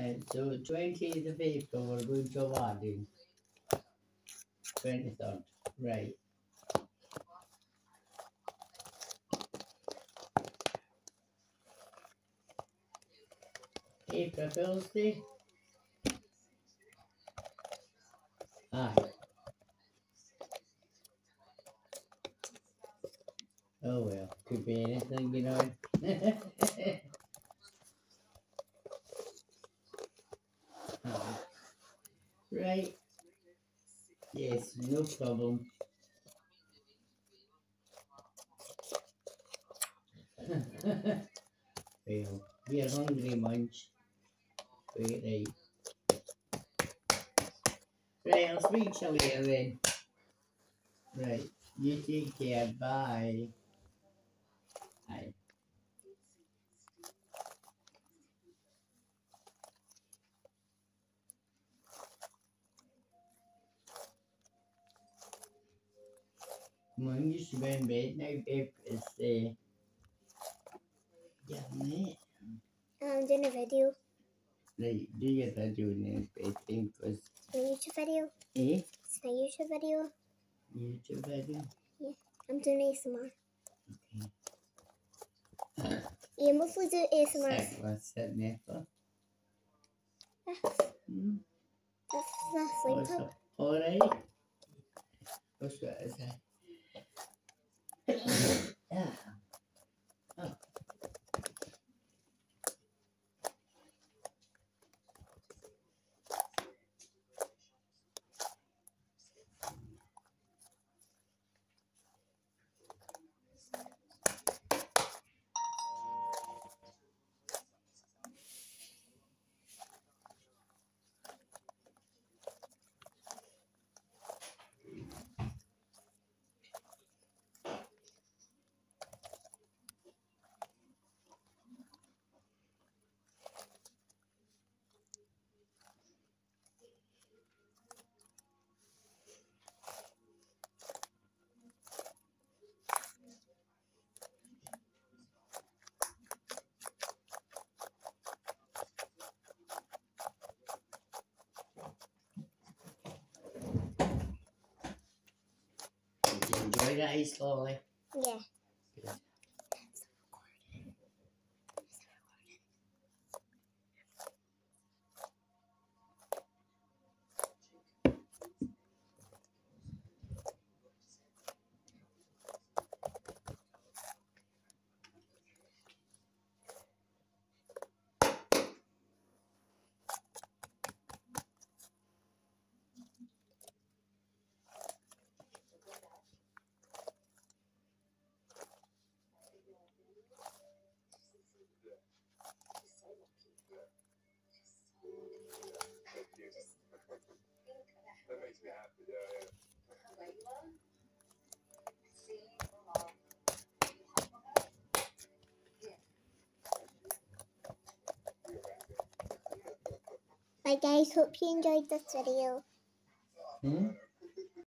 Right, so 20th of April we're going to a wedding. 23rd, right. April Fool's Day? Aye. Oh well, could be anything, you know. Aye. Right. Yes, no problem. Well, we are hungry munch. Wait, right. Right, I'll speak to you later then. Right, you take care, bye. Bye. Mum, you should be in bed now, babe. It's yeah, mate. I'm doing a video. Right, do your video in bedtime, because It's my YouTube video. eh? It's my YouTube video. YouTube video. Yeah, I'm doing ASMR. Okay. You mostly do ASMR. Sit, let's sit there for. Hmm? That's the sleep hub. Alright. What's that? Is that? Yeah. Oh. Did you enjoy that ice lolly? Yeah. Good. That makes me happy, yeah. Bye guys, hope you enjoyed this video. Hmm?